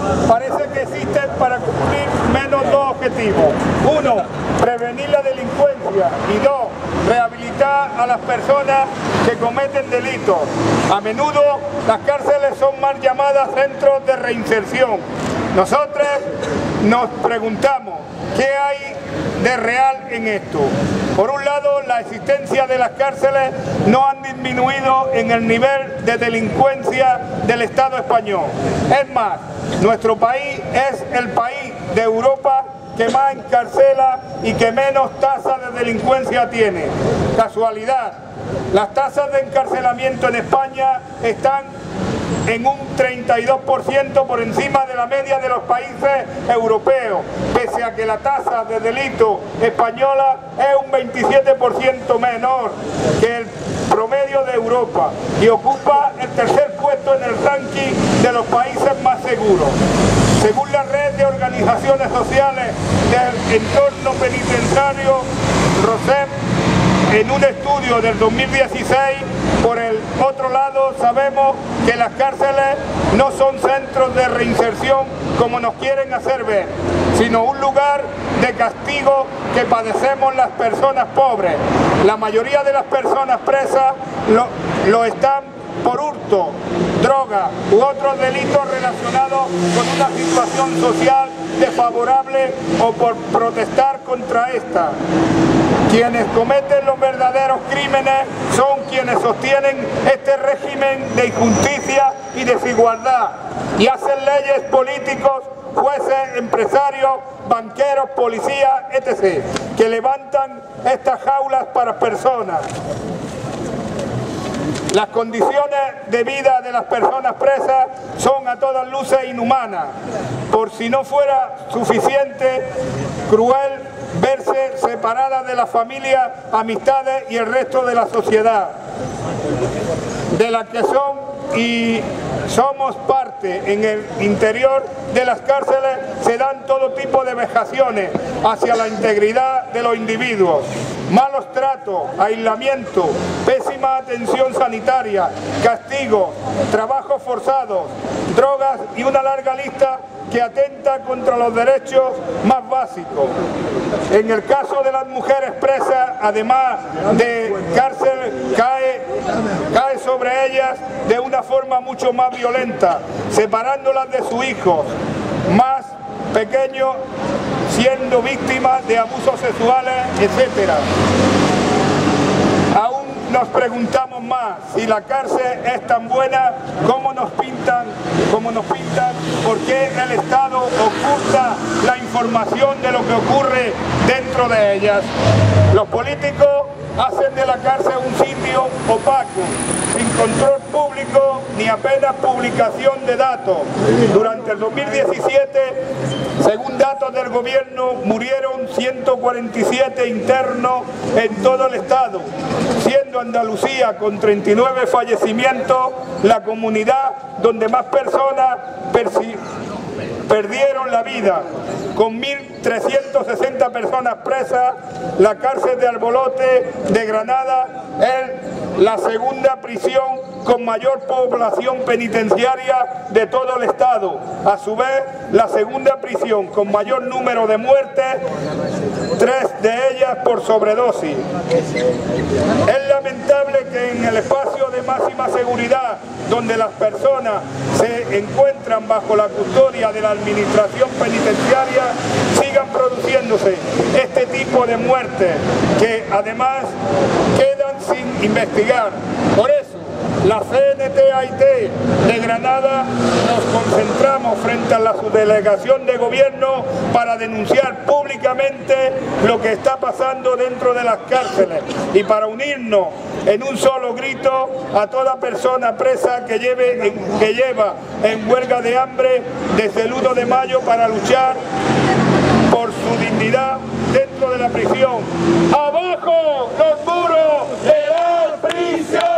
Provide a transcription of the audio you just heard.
parece que existen para cumplir menos dos objetivos. Uno, prevenir la delincuencia y dos, rehabilitar a las personas que cometen delitos. A menudo las cárceles son mal llamadas centros de reinserción. Nosotros nos preguntamos, ¿qué hay de real en esto? Por un lado, la existencia de las cárceles no han disminuido en el nivel de delincuencia del Estado español. Es más, nuestro país es el país de Europa que más encarcela y que menos tasa de delincuencia tiene. Casualidad, las tasas de encarcelamiento en España están en un 32% por encima de la media de los países europeos, pese a que la tasa de delito española es un 27% menor que el promedio de Europa y ocupa el tercer puesto en el ranking de los países más seguros. Según la red de organizaciones sociales del entorno penitenciario, ROSEP, en un estudio del 2016, por el otro lado sabemos que las cárceles no son centros de reinserción como nos quieren hacer ver, sino un lugar de castigo que padecemos las personas pobres. La mayoría de las personas presas lo están por hurto, droga u otros delitos relacionados con una situación social desfavorable o por protestar contra esta. Quienes cometen los verdaderos crímenes son quienes sostienen este régimen de injusticia y desigualdad y hacen leyes políticos, jueces, empresarios, banqueros, policías, etc., que levantan estas jaulas para personas. Las condiciones de vida de las personas presas son a todas luces inhumanas. Por si no fuera suficiente, cruel verse separada de la familia, amistades y el resto de la sociedad, de la que son y somos parte. En el interior de las cárceles se dan todo tipo de vejaciones hacia la integridad de los individuos, malos tratos, aislamiento, pésima atención sanitaria, castigos, trabajos forzados, drogas y una larga lista que atenta contra los derechos más básicos. En el caso de las mujeres presas, además de cárcel, cae sobre ellas de una forma mucho más violenta, separándolas de sus hijos más pequeños, siendo víctimas de abusos sexuales, etc. Aún nos preguntamos más, si la cárcel es tan buena como nos pintan, ¿por qué el Estado oculta la información de lo que ocurre dentro de ellas? Los políticos hacen de la cárcel un sitio opaco, sin control público ni apenas publicación de datos. Durante el 2017, según datos del gobierno, murieron 147 internos en todo el estado, siendo Andalucía, con 39 fallecimientos, la comunidad donde más personas perdieron la vida. Con 1.360 personas presas, la cárcel de Albolote de Granada es la segunda prisión con mayor población penitenciaria de todo el estado. A su vez, la segunda prisión con mayor número de muertes, 3 de ellas por sobredosis. Es lamentable que en el espacio de máxima seguridad, donde las personas se encuentran bajo la custodia de la administración penitenciaria, sigan produciéndose este tipo de muertes que además quedan sin investigar. Por eso, la CNT-AIT de Granada nos concentramos frente a la subdelegación de gobierno para denunciar públicamente lo que está pasando dentro de las cárceles y para unirnos en un solo grito a toda persona presa que lleva en huelga de hambre desde el 1 de mayo para luchar por su dignidad dentro de la prisión. ¡Abajo los muros de la prisión!